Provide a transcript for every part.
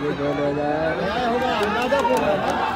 ये गोल हो जाए।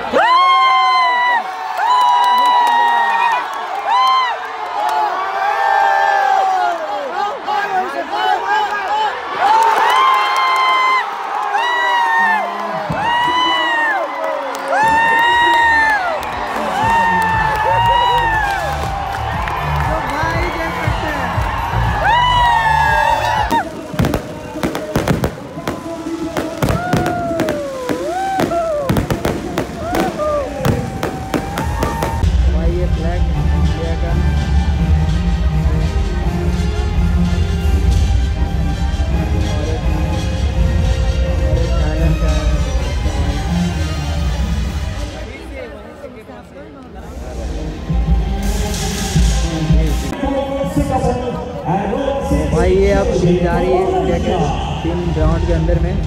भाई ये अब जा रही है इंडिया के 3 राउंड के अंदर में।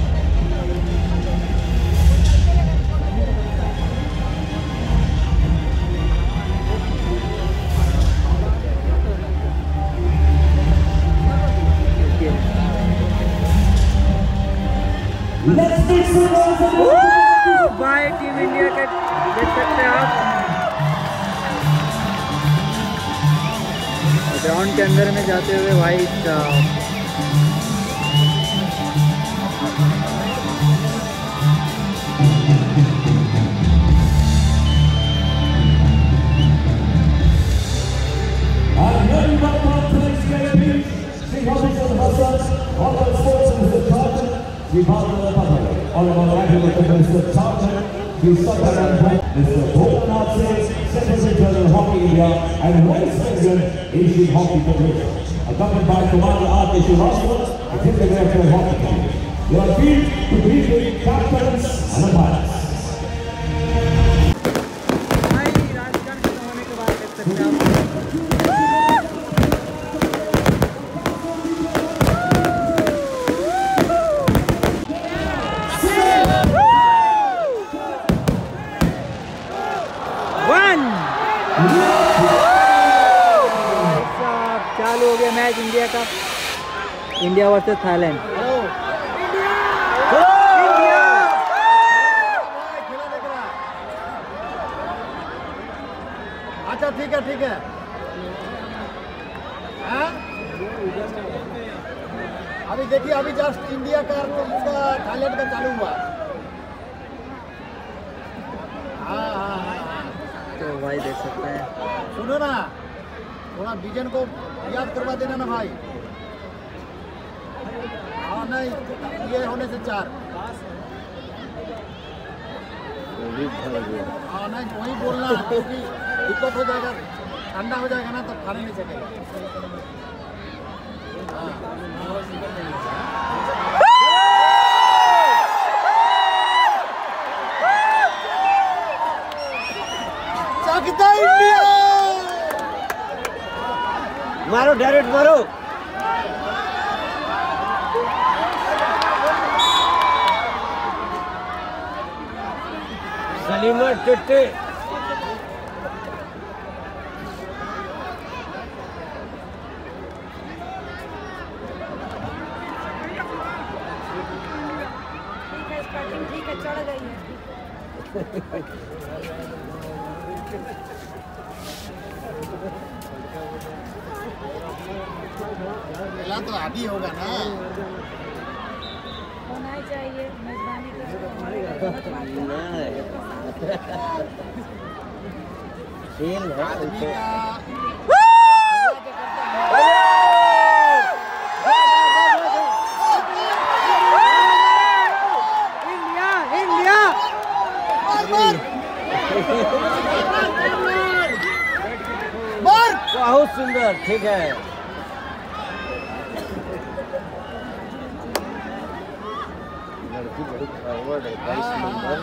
भाई टीम इंडिया के देख सकते हैं आप ग्राउंड के अंदर में जाते हुए भाई and West Bengal Asian Hockey Federation, accompanied by Commander R.K. Srivastava, Executive Director of Hockey Committee. You are appealed to brief the captains and umpires. चालू हो गया मैच इंडिया का, इंडिया वर्सेस थाईलैंड। अच्छा ठीक है ठीक है। अभी देखिए अभी जस्ट इंडिया का इसका थाईलैंड का चालू हुआ। हाँ तो भाई देख सकते हैं, सुनो ना थोड़ा विजन को याद करवा देना ना भाई। हाँ नहीं ये होने से 4। हाँ नहीं वही बोलना क्योंकि दिक्कत हो जाएगा, ठंडा हो जाएगा ना तब खाने नहीं सकेगा। इंडिया मारो डायरेक्ट मारो। सलीमा टिट्टे ठीक है चढ़ गई है। पहला तो आदि होगा ना, होना ही चाहिए मेजबानी इंडिया इंडिया बहुत सुंदर। ठीक है लड़की बड़ी फॉरवर्ड है 22 नंबर।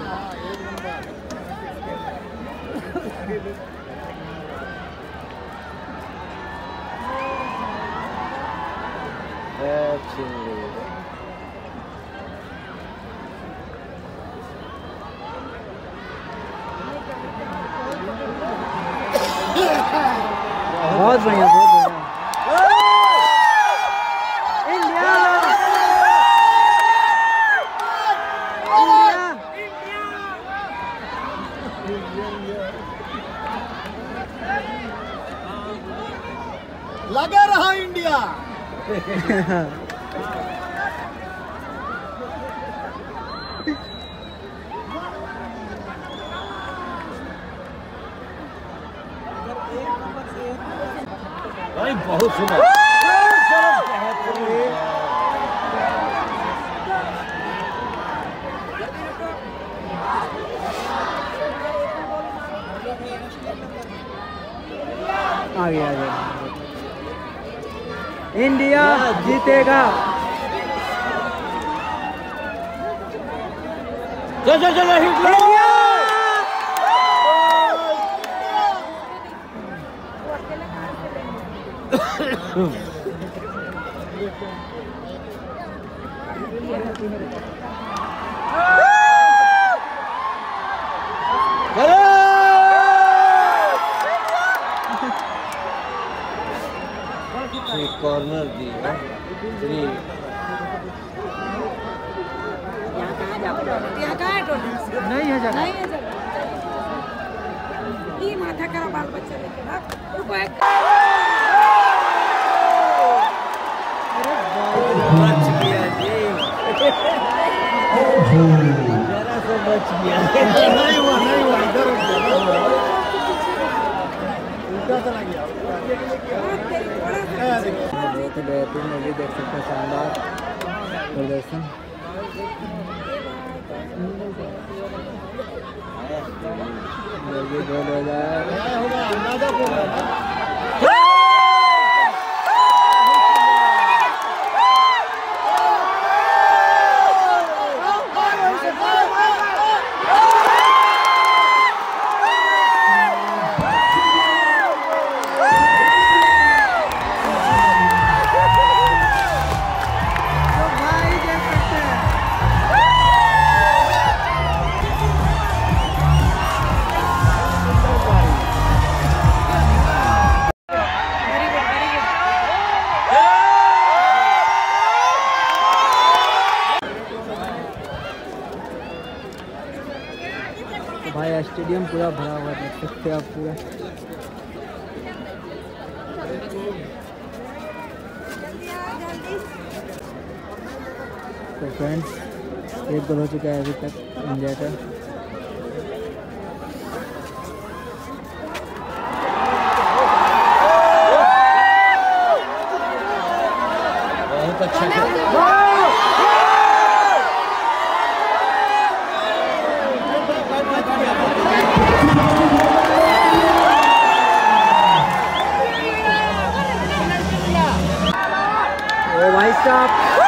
बहुत बढ़िया बहुत बढ़िया। इंडिया भाई बहुत सुंदर। आ गया इंडिया जीतेगा। चलो चलो इंडिया कॉर्नर दी यहाँ कहाँ है टोटल? नहीं है जगह। नहीं है जगह। ये माथा का बाल बच्चा लेके ना रुको एक बच गया जी। जरा सा बच गया। नहीं हुआ इधर उल्टा चला गया। बहुत ही बेहतरीन मूवी देख सकते हैं। शानदार प्रदर्शन। गोल हो जाए। अंदाजा बोल रहा है। भाई स्टेडियम पूरा भरा हुआ देख सकते हैं आप पूरा। तो फ्रेंड्स एक गोल हो चुका है अभी तक इंडिया का। बहुत अच्छा ओ भाई साहब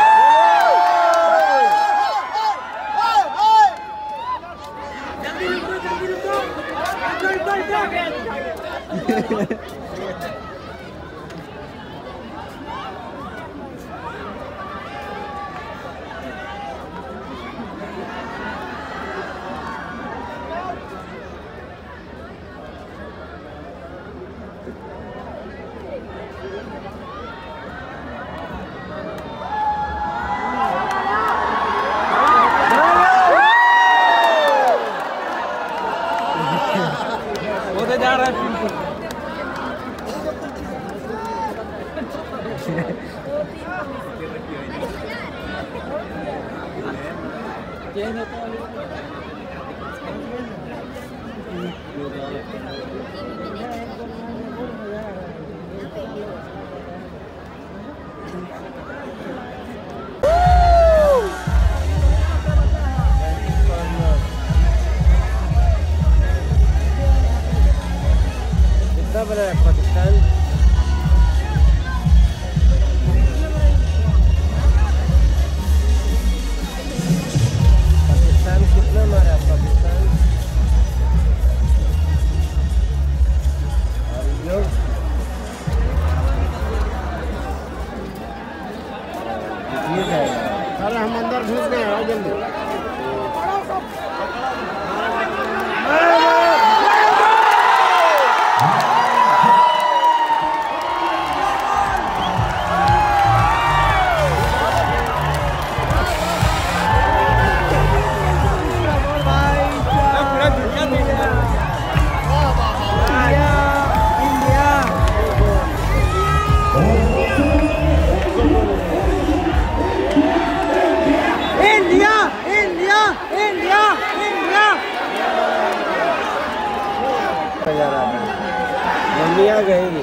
होते जा रहा है। कितना बड़ा है पाकिस्तान? पाकिस्तान कितना मारा पाकिस्तान? और लोग जीत जाएगा। अरे हम अंदर घुस गए आओ जल्दी। इंडिया इंडिया गई।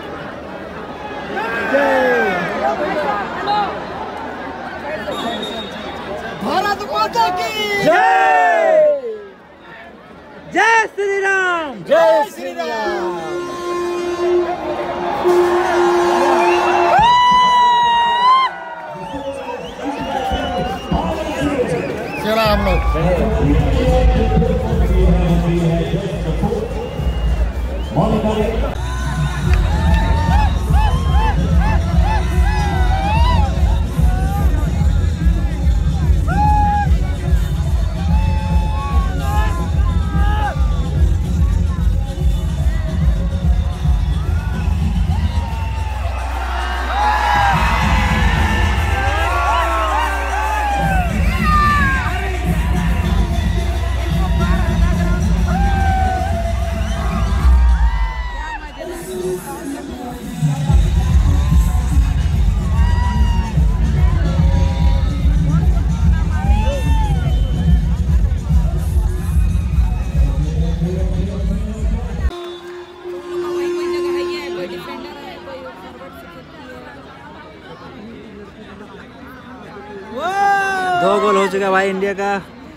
भारत माता की जय। जय श्री राम। जय श्री राम। चला हम लोग दो गोल हो चुका भाई इंडिया का।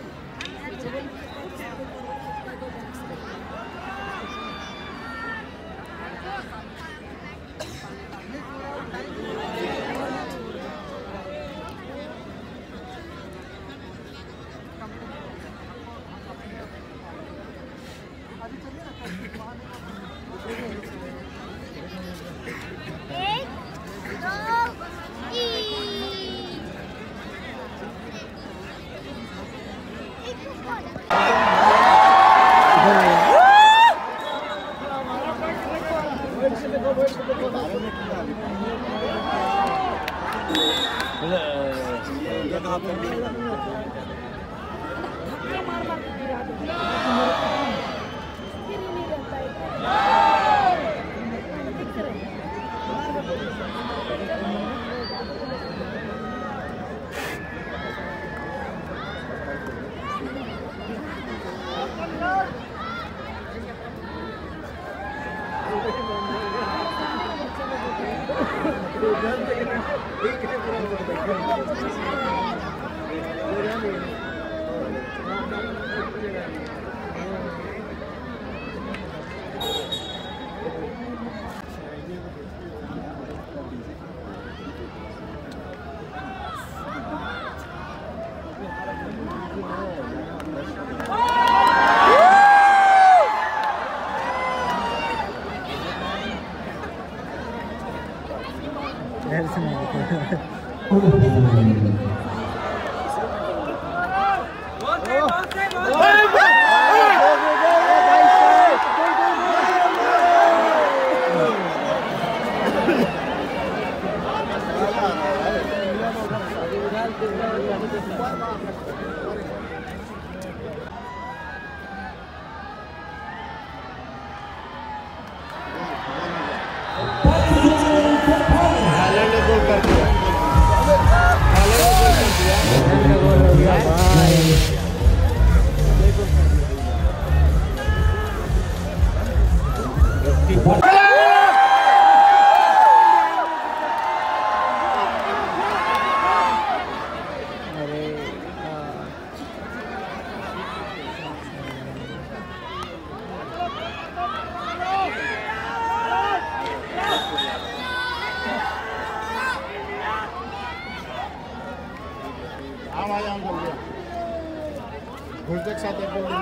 घुस साथ एक गोल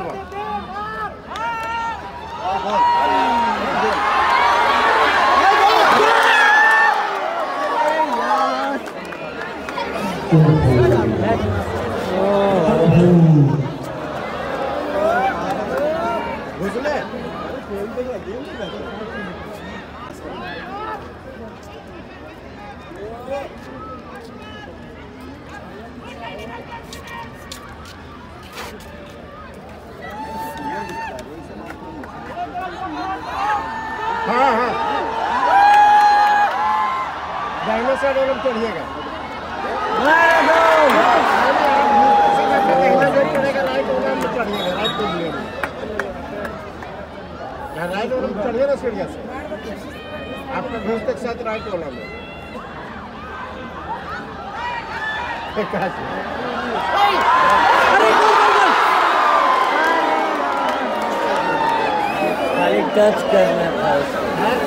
चढ़िएगा राइट चढ़िए ना सीढ़िया से। आपका दोस्त के साथ राइट वाला में खाली टच करना था उसको।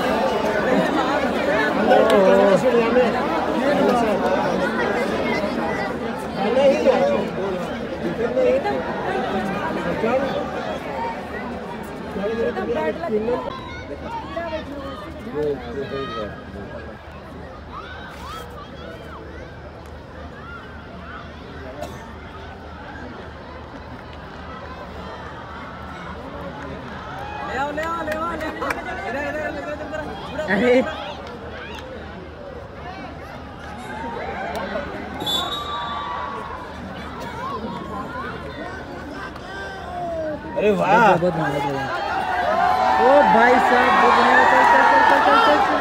एकदम बैड लगता अरे अरे वाह बहुत मेहनत लगा। ओ भाई साहब बहुत मेहनत। चल चल चल चल चल चल।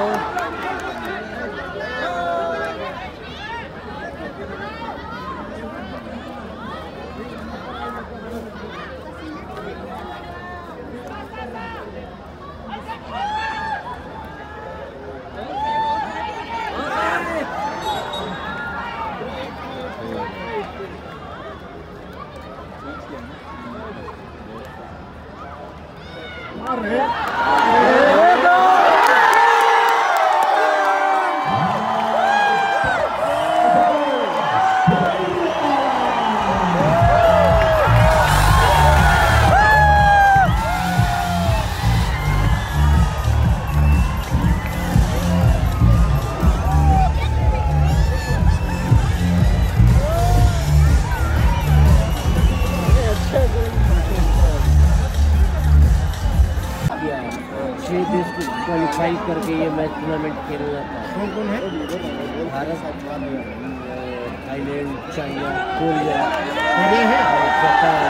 क्वालिफाई करके ये मैच टूर्नामेंट खेलना था। कौन कौन है? भारत, थाईलैंड, चाइना, कोरिया है और जापान।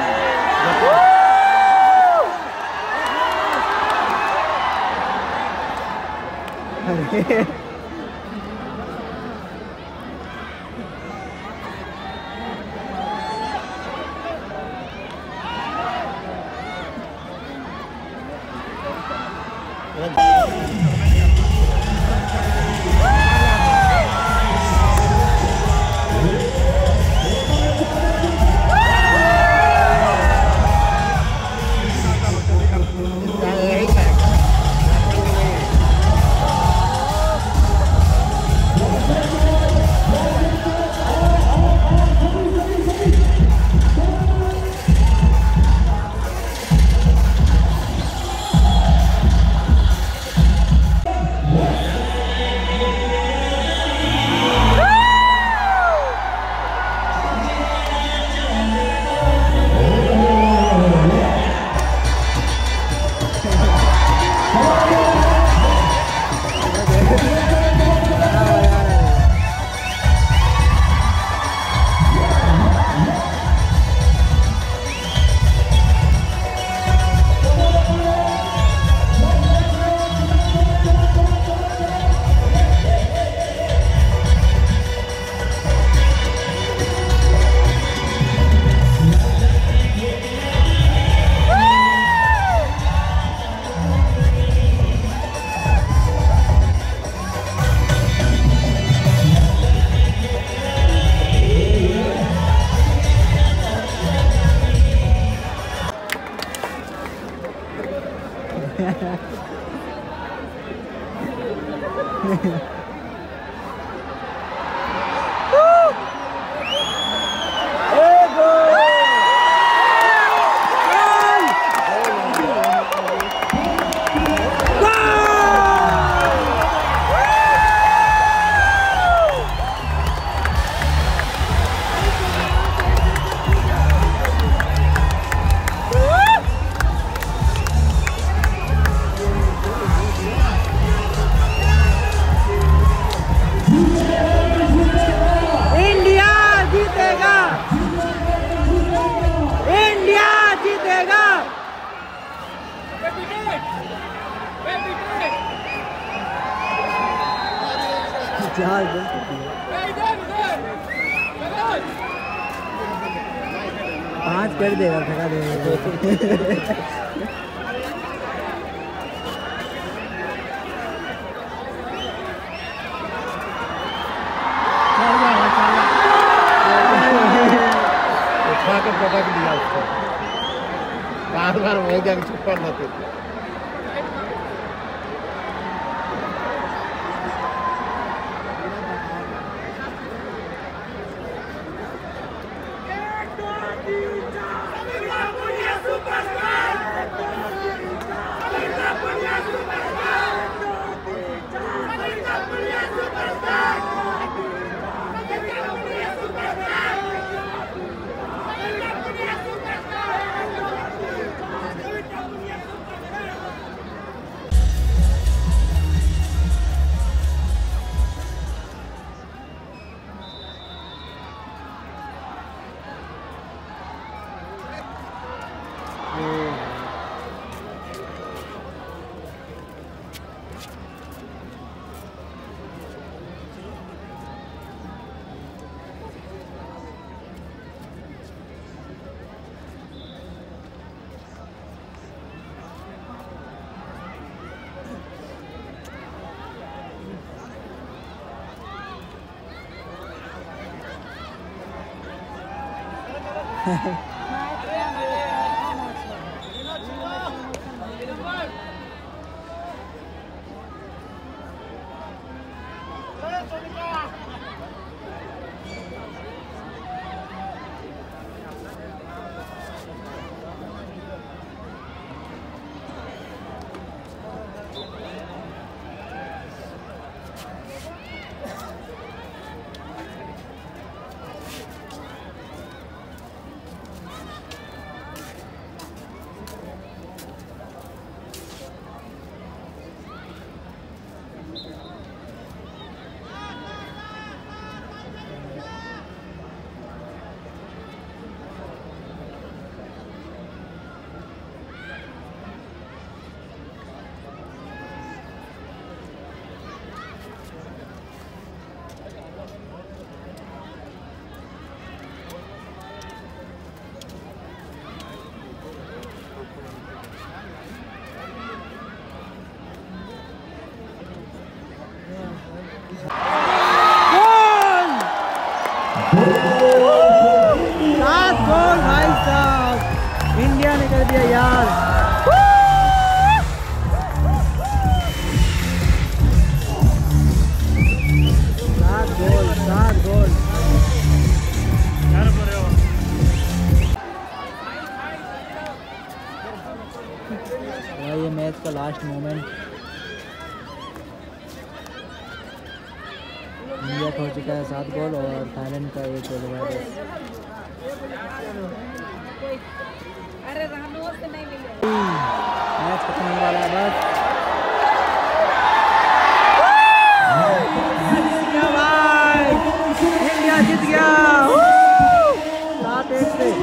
जहाज पाँच कर देगा, थका देगा। दबा के पटक दिया उसको, बार बार वही जाके चुप कर लेते थे। इंडिया ने कर दिया यार। सात गोल ये मैच का लास्ट मोमेंट। इंडिया खो चुका है 7 गोल और थाईलैंड का 1 गोल हुआ है। मैच खत्म होने वाला है बस। इंडिया जीत गया 7-1 से।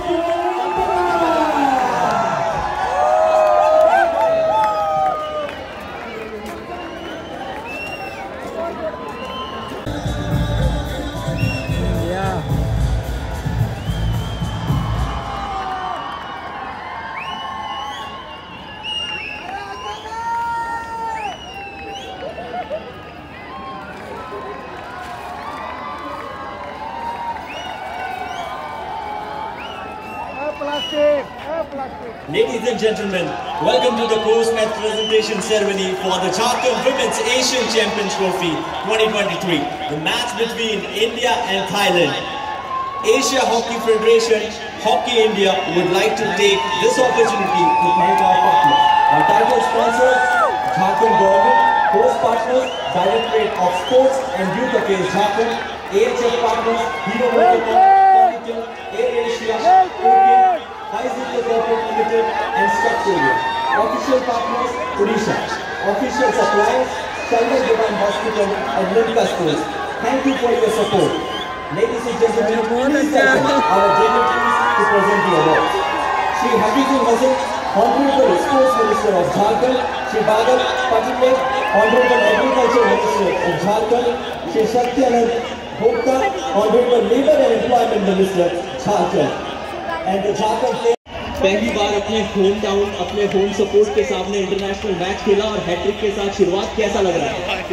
Ladies and gentlemen, welcome to the post-match presentation ceremony for the Jharkhand Women's Asian Champions Trophy 2023, the match between India and Thailand. Asia Hockey Federation, Hockey India would like to take this opportunity to thank our partners. Our title sponsors, Jharkhand Government, host partners, Directorate of Sports and Youth Affairs Jharkhand, AHF partners, Hero Motorcycle, Air Asia, Orchid, High-Zipper Corporate Limited and Structural. Official partners, Odisha. Official suppliers, Shalva Divine Hospital and Limca Schools. Thank you for your support. Ladies and gentlemen, please welcome our dignitaries to present the awards. Shri Hafizul Hasan, Honorable Sports Minister of Jharkhand, Shri Bagal Patil, Honorable Agriculture Minister of Jharkhand, Shri Satyanand Gupta, Honorable Labour and Employment Minister, Jharkhand. And the Jharkhand पहली बार अपने home town, अपने home support के सामने international match खेला और hat trick के साथ शुरुआत कैसा लग रहा है?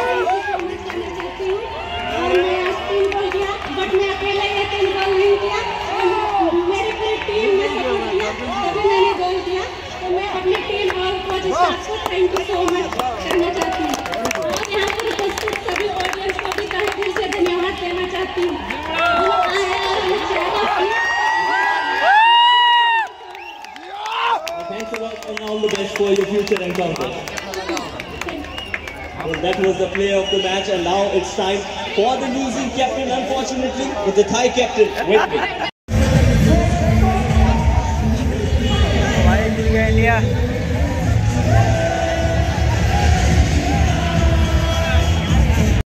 मैं अकेले 3 गोल नहीं किया। को थैंक यू सो मच करना चाहती हूँ और यहाँ पर उपस्थित सभी ऑडियंस को भी तहे दिल से धन्यवाद देना चाहती हूँ। Thanks a lot and all the best for your future encounters. Well, that was the player of the match, and now it's time for the losing captain, unfortunately, with the Thai captain with me. भाई India